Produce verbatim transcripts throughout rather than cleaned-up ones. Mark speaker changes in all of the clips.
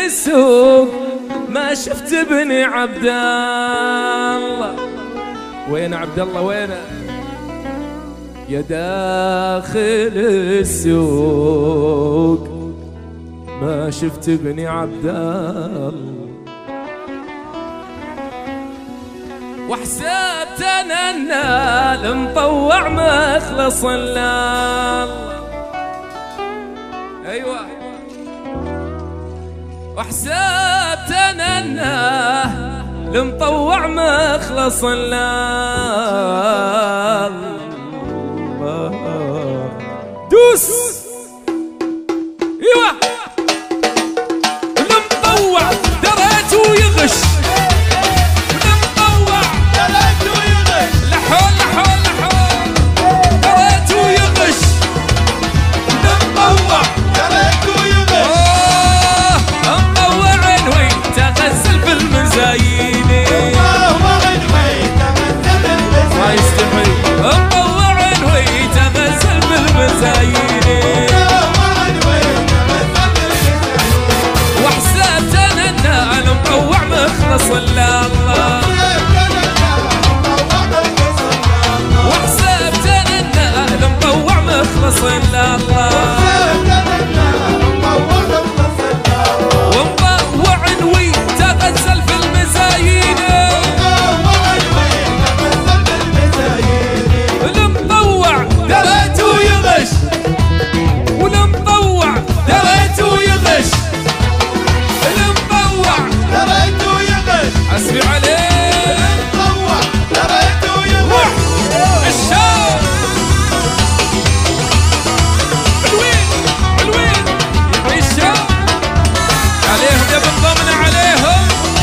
Speaker 1: السوق ما شفت ابن عبد الله. وين عبد الله وينه؟ يا داخل السوق ما شفت ابن عبد الله. وحسبت انا النال مطوع مخلص الله. ايوه وحسبت انا النال مطوع مخلص الله. دوس ايوه المطوع دريته يغش. المطوع دريته يغش. لحول لحول لحول دريته يغش. المطوع دريته يغش. اوه مطوع عنوي تغزل في المزايين. مطوع عنوي تغزل في المزايين. ما يستحي مطوع عنوي تغزل في المزايين. وحسبت انا النال مطوع مخلص الله. وحسبت انا النال مطوع مخلص الله. ومطوع عنوي تغزل في المزايين. المطوع دريته يغش. والمطوع دريته يغش. المطوع دريته يغش. حسبي عليه. المطوع دريته يغش. الشام حلوين حلوين يحيي الشام عليهم يا بالضمن عليهم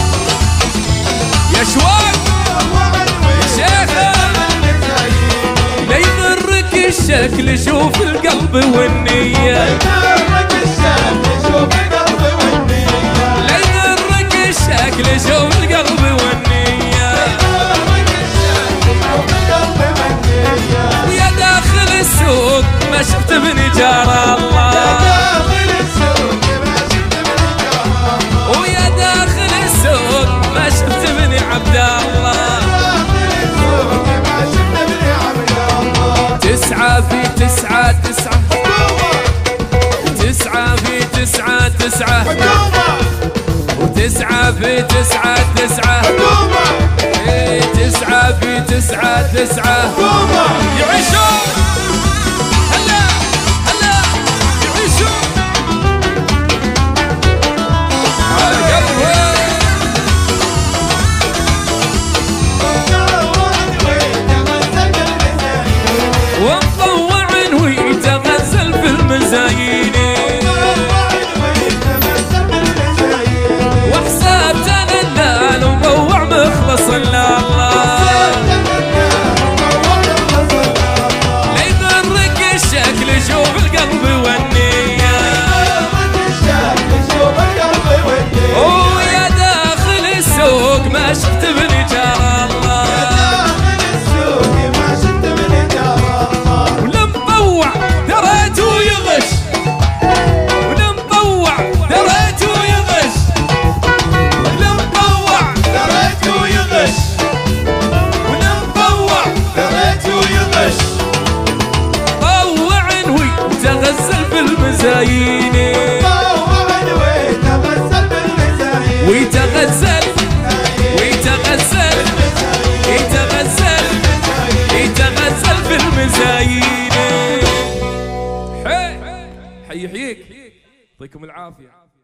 Speaker 1: يا شواق يا شيخة. لا يغرك الشكل شوف القلب والنية. لا يغرك الشكل شوف القلب والنية. ويا داخل السوق ما شفت ابن جار الله. ويا داخل السوق ما شفت ابن عبد الله. تسعة في تسعة تسعة تسعة في تسعة تسعة وتسعة في تسعة تسعة ايه تسعة في تسعة تسعة يعيشون هلا هلا يعيشون على قلبه. ومطوع عنوي تغزل في المزايين. وحسبت انا النال مطوع مخلص الله. لا يغرك الشكل شوف القلب والنية. ويا داخل السوق ما شفت ابن جار الله. والمطوع دريته يغش. والمطوع دريته يغش. والمطوع دريته يغش. والمطوع دريته يغش. طوع عنوي تغزل في المزايين. ويتغزل ويتغزل يتغزل يتغزل في المزايين. حي حي يحييك يعطيكم العافية.